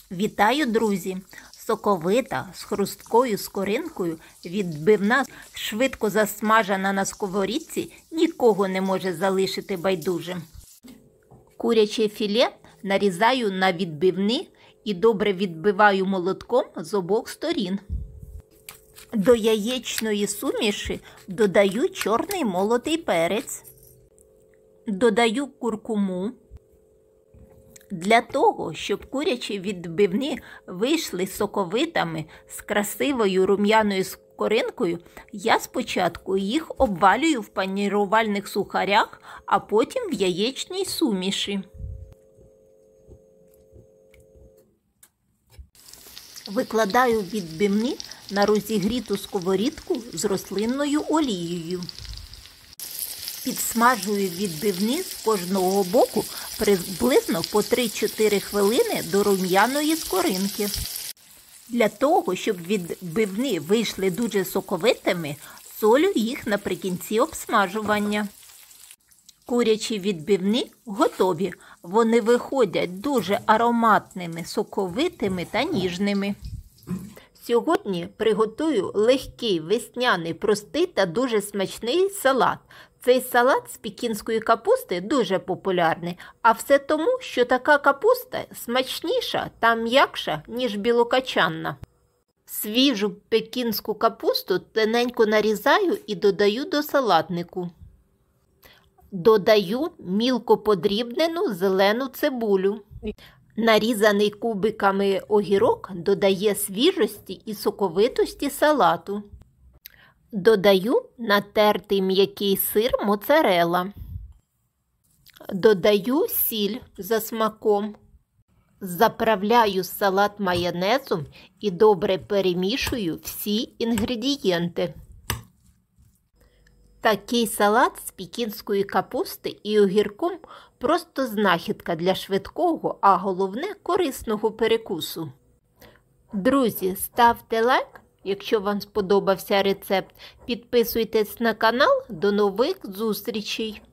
Вітаю, друзі! Соковита, з хрусткою скоринкою, відбивна, швидко засмажена на сковорідці нікого не може залишити байдужим. Куряче філе нарізаю на відбивни і добре відбиваю молотком з обох сторін. До яєчної суміші додаю чорний молотий перець, додаю куркуму. Для того, щоб курячі відбивни вийшли соковитими з красивою рум'яною скоринкою, я спочатку їх обвалюю в панірувальних сухарях, а потім в яєчній суміші. Викладаю відбивни на розігріту сковорідку з рослинною олією. Підсмажую відбивни з кожного боку приблизно по 3-4 хвилини до рум'яної скоринки. Для того, щоб відбивни вийшли дуже соковитими, солю їх наприкінці обсмажування. Курячі відбивни готові. Вони виходять дуже ароматними, соковитими та ніжними. Сьогодні приготую легкий, весняний, простий та дуже смачний салат. Цей салат з пекінської капусти дуже популярний, а все тому, що така капуста смачніша та м'якша, ніж білокачанна. Свіжу пекінську капусту тоненько нарізаю і додаю до салатнику. Додаю мілко подрібнену зелену цибулю. Нарізаний кубиками огірок додає свіжості і соковитості салату. Додаю натертий м'який сир моцарелла. Додаю сіль за смаком. Заправляю салат майонезом і добре перемішую всі інгредієнти. Такий салат з пекінської капусти і огірком просто знахідка для швидкого, а головне корисного перекусу. Друзі, ставте лайк, якщо вам сподобався рецепт. Підписуйтесь на канал. До нових зустрічей!